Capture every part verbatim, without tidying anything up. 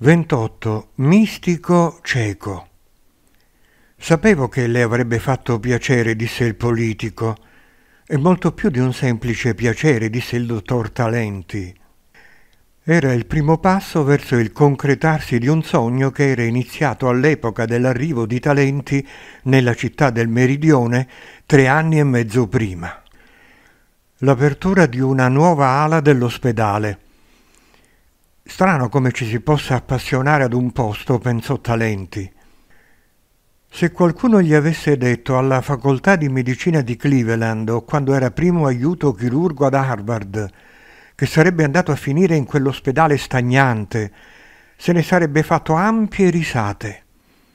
ventotto. Mistico cieco. Sapevo che le avrebbe fatto piacere, disse il politico. E molto più di un semplice piacere, disse il dottor Talenti. Era il primo passo verso il concretarsi di un sogno che era iniziato all'epoca dell'arrivo di Talenti nella città del Meridione tre anni e mezzo prima. L'apertura di una nuova ala dell'ospedale. Strano come ci si possa appassionare ad un posto, pensò Talenti. Se qualcuno gli avesse detto alla facoltà di medicina di Cleveland o quando era primo aiuto chirurgo ad Harvard che sarebbe andato a finire in quell'ospedale stagnante, se ne sarebbe fatto ampie risate.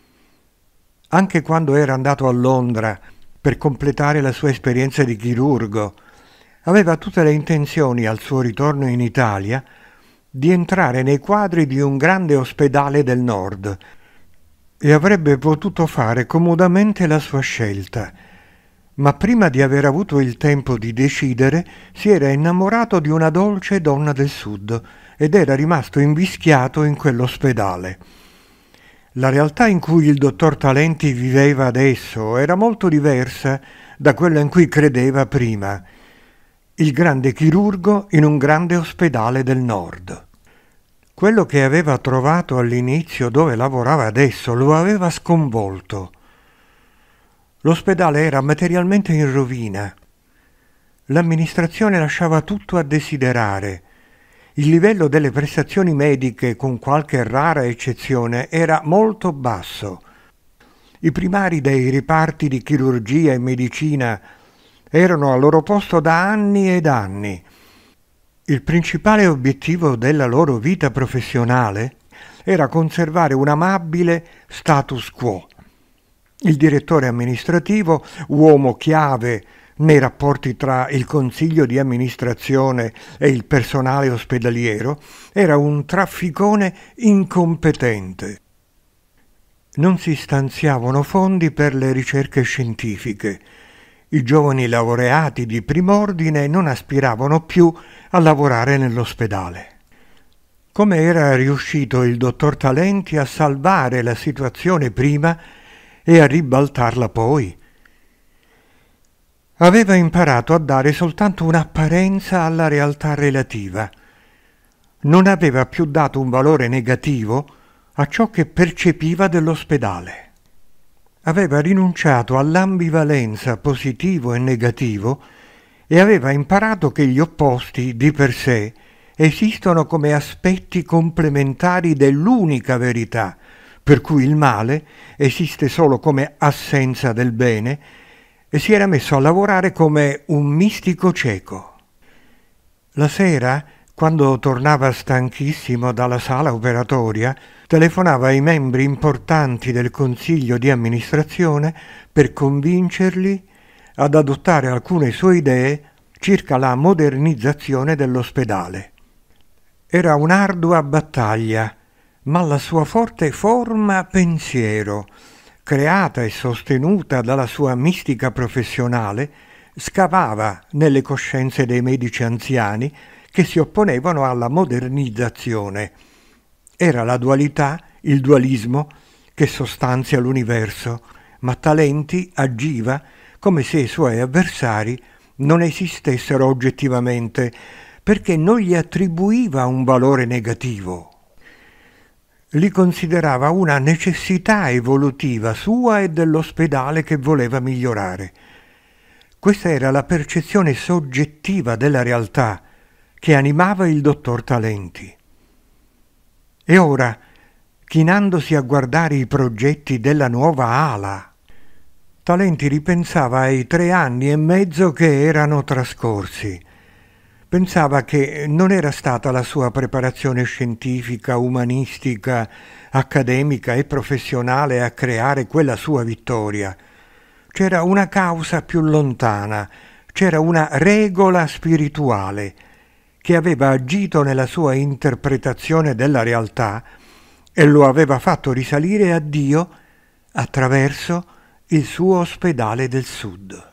Anche quando era andato a Londra per completare la sua esperienza di chirurgo, aveva tutte le intenzioni al suo ritorno in Italia di entrare nei quadri di un grande ospedale del nord e avrebbe potuto fare comodamente la sua scelta, ma prima di aver avuto il tempo di decidere si era innamorato di una dolce donna del sud ed era rimasto invischiato in quell'ospedale. La realtà in cui il dottor Talenti viveva adesso era molto diversa da quella in cui credeva prima. Il grande chirurgo in un grande ospedale del nord. Quello che aveva trovato all'inizio dove lavorava adesso lo aveva sconvolto. L'ospedale era materialmente in rovina. L'amministrazione lasciava tutto a desiderare. Il livello delle prestazioni mediche, con qualche rara eccezione, era molto basso. I primari dei reparti di chirurgia e medicina erano al loro posto da anni ed anni. Il principale obiettivo della loro vita professionale era conservare un amabile status quo. Il direttore amministrativo, uomo chiave nei rapporti tra il consiglio di amministrazione e il personale ospedaliero, era un trafficone incompetente. Non si stanziavano fondi per le ricerche scientifiche. I giovani laureati di prim'ordine non aspiravano più a lavorare nell'ospedale. Come era riuscito il dottor Talenti a salvare la situazione prima e a ribaltarla poi? Aveva imparato a dare soltanto un'apparenza alla realtà relativa. Non aveva più dato un valore negativo a ciò che percepiva dell'ospedale. Aveva rinunciato all'ambivalenza positivo e negativo e aveva imparato che gli opposti di per sé esistono come aspetti complementari dell'unica verità, per cui il male esiste solo come assenza del bene, e si era messo a lavorare come un mistico cieco. La sera, quando tornava stanchissimo dalla sala operatoria, telefonava ai membri importanti del consiglio di amministrazione per convincerli ad adottare alcune sue idee circa la modernizzazione dell'ospedale. Era un'ardua battaglia, ma la sua forte forma pensiero, creata e sostenuta dalla sua mistica professionale, scavava nelle coscienze dei medici anziani che si opponevano alla modernizzazione. Era la dualità, il dualismo, che sostanzia l'universo, ma Talenti agiva come se i suoi avversari non esistessero oggettivamente, perché non gli attribuiva un valore negativo. Li considerava una necessità evolutiva sua e dell'ospedale che voleva migliorare. Questa era la percezione soggettiva della realtà che animava il dottor Talenti. E ora, chinandosi a guardare i progetti della nuova ala, Talenti ripensava ai tre anni e mezzo che erano trascorsi. Pensava che non era stata la sua preparazione scientifica, umanistica, accademica e professionale a creare quella sua vittoria. C'era una causa più lontana, c'era una regola spirituale che aveva agito nella sua interpretazione della realtà e lo aveva fatto risalire a Dio attraverso il suo ospedale del Sud.